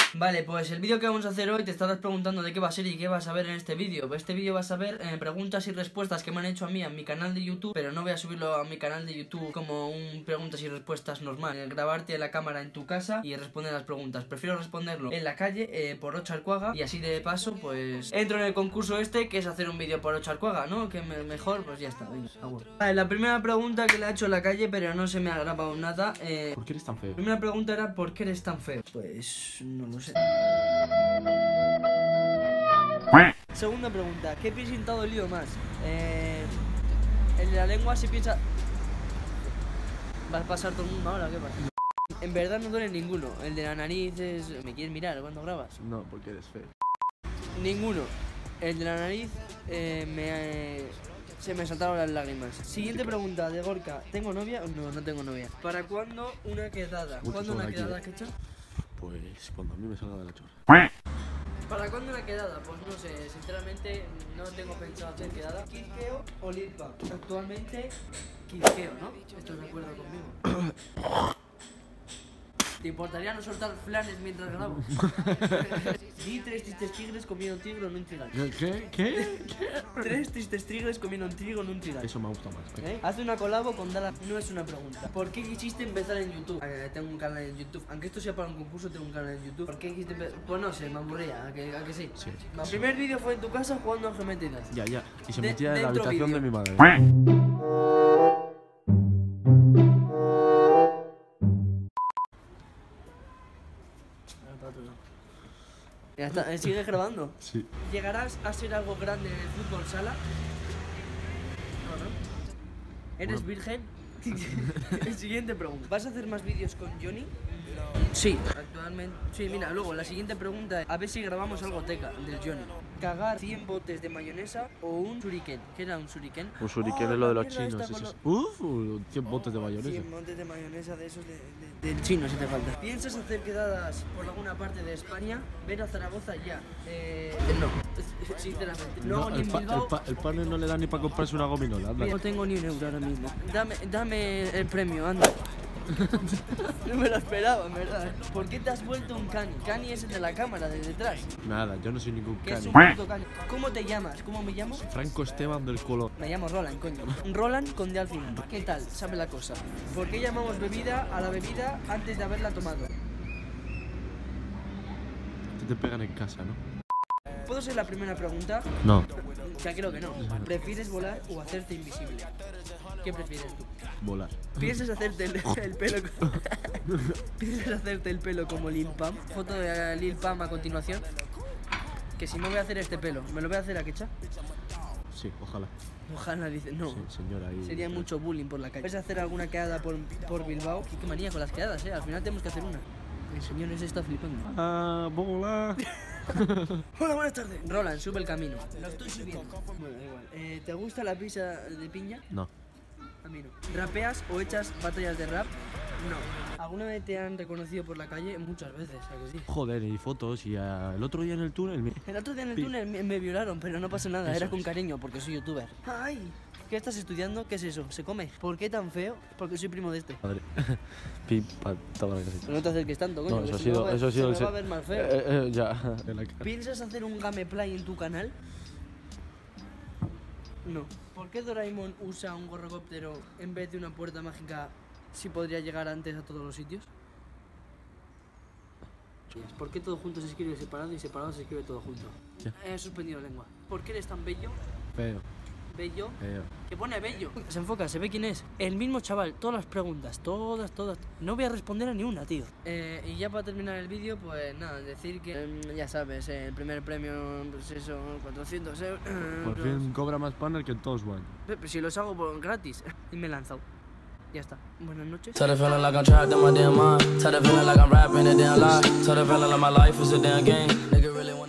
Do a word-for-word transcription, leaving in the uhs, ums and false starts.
Vale, pues el vídeo que vamos a hacer hoy te estarás preguntando de qué va a ser y qué vas a ver en este vídeo. Este vídeo vas a ver eh, preguntas y respuestas que me han hecho a mí en mi canal de YouTube, pero no voy a subirlo a mi canal de YouTube como un preguntas y respuestas normal. Eh, grabarte la cámara en tu casa y responder las preguntas. Prefiero responderlo en la calle eh, por Ocho Arcuaga y así de paso pues entro en el concurso este que es hacer un vídeo por Ocho Arcuaga, ¿no? Que me, mejor pues ya está. Venga, vale, la primera pregunta que le he hecho en la calle pero no se me ha grabado nada. Eh, ¿Por qué eres tan feo? La primera pregunta era ¿por qué eres tan feo? Pues no lo sé. Segunda pregunta, ¿qué piercing te ha dolido más? Eh, el de la lengua se piensa... ¿Vas a pasar todo el mundo ahora? ¿Qué pasa? En verdad no duele ninguno. El de la nariz es... ¿Me quieres mirar cuando grabas? No, porque eres feo. Ninguno. El de la nariz eh, me... Eh, se me saltaron las lágrimas. Siguiente pregunta de Gorka. ¿Tengo novia? No, no tengo novia. ¿Para cuándo una quedada? Mucho ¿Cuándo una aquí, quedada, eh. Quecha? Pues cuando a mí me salga de la chorra. ¿Para cuándo una quedada? Pues no sé, sinceramente no tengo pensado hacer quedada. ¿Quisqueo o Lil Pump? Actualmente, Quisqueo, ¿no? ¿Estás de acuerdo conmigo? ¿Te importaría no soltar flanes mientras grabo? Di tres tristes tigres comiendo un tigre en un trigal. ¿Qué? ¿Qué? ¿Qué? Tres tristes tigres comiendo un tigre en un trigal. Eso me gusta más. ¿Eh? Haz una colabo con Dala. No es una pregunta. ¿Por qué quisiste empezar en YouTube? Eh, tengo un canal en YouTube. Aunque esto sea para un concurso, tengo un canal en YouTube. ¿Por qué quisiste empezar? Pues no sé, me aburría. ¿A que, a que sí? Sí. El primer vídeo fue en tu casa jugando a Geometría. Ya, ya. Y se De- metía en la dentro habitación vídeo. de mi madre. Ya está, sigue grabando. Sí. ¿Llegarás a ser algo grande en el fútbol sala? No, ¿no? ¿Eres Bueno. virgen? Siguiente pregunta. ¿Vas a hacer más vídeos con Johnny? Sí, actualmente. Sí, mira, luego la siguiente pregunta es: a ver si grabamos algo teca del Johnny. ¿Cagar cien botes de mayonesa o un shuriken? ¿Qué era un shuriken? Un shuriken Oh, es lo de la los mierda chinos. esta con Esos. lo- Uf, cien botes de mayonesa. cien botes de mayonesa de esos de, de- del chino si te falta. ¿Piensas hacer quedadas por alguna parte de España? Ven a Zaragoza ya. Eh, no, sinceramente. No, No, ni el, en pa Bilbao. el, pa el panel no le da ni para comprarse una gominola. Anda. No tengo ni un euro ahora mismo. Dame, dame el premio, anda. No me lo esperaba, en verdad. ¿Por qué te has vuelto un cani? Cani es el de la cámara, de detrás. Nada, yo no soy ningún Que es cani. un puto cani. ¿Cómo te llamas? ¿Cómo me llamo? Franco Esteban del Colón. Me llamo Roland, coño. Roland con D al final. ¿Qué tal? Sabe la cosa. ¿Por qué llamamos bebida a la bebida antes de haberla tomado? Te, te pegan en casa, ¿no? ¿Puedo ser la primera pregunta? No. Ya creo que no. ¿Prefieres volar o hacerte invisible? ¿Qué prefieres tú? Volar. ¿Piensas hacerte el, el pelo co- ¿Piensas hacerte el pelo como Lil Pump? Foto de Lil Pump a continuación. Que si no voy a hacer este pelo, ¿me lo voy a hacer a Quecha? Sí, ojalá. Ojalá dice, no. Sí, señora. Ahí. Sería mucho bullying por la calle. ¿Puedes hacer alguna quedada por, por Bilbao? Qué manía con las quedadas, eh. Al final tenemos que hacer una. El señor ese está flipando. Ah, bola. Hola, buenas tardes. Roland, sube el camino. Lo estoy subiendo. Bueno, da igual. Eh, ¿Te gusta la pizza de piña? No. A mí no. ¿Rapeas o echas batallas de rap? No. ¿Alguna vez te han reconocido por la calle? Muchas veces, ¿a que sí? Joder, y fotos. Y ah, el otro día en el túnel. Me... El otro día en el Pi- túnel me, me violaron, pero no pasa nada. Eso Era con es. cariño, porque soy youtuber. ¡Ay! ¿Qué estás estudiando? ¿Qué es eso? ¿Se come? ¿Por qué tan feo? Porque soy primo de este. Madre. Pi, pa, toma la casita. Pero no te acerques tanto, coño. No, eso que ha si no sido. va- Eso ha sido se el me va a se- ver más feo. Eh, eh, ya, en la cara. ¿Piensas hacer un gameplay en tu canal? No. ¿Por qué Doraemon usa un gorrocóptero en vez de una puerta mágica si podría llegar antes a todos los sitios? ¿Por qué todo junto se escribe separado y separado se escribe todo junto? ¿Qué? He suspendido lengua. ¿Por qué eres tan bello? Feo, Bello. feo. Que pone bello. Se enfoca, se ve quién es. El mismo chaval, todas las preguntas, todas, todas. No voy a responder a ni una, tío. Eh, y ya para terminar el vídeo, pues nada, decir que, eh, ya sabes, eh, el primer premio, pues eso, cuatrocientos euros. Por fin cobra más panel que en todos one. Pero si los hago por gratis. Y me he lanzado. Ya está. Buenas noches. Tell the feeling like I'm trapped in my damn mind. Tell the feeling like I'm rapping a damn lie. Tell the feeling like my life is a damn game. Nigga really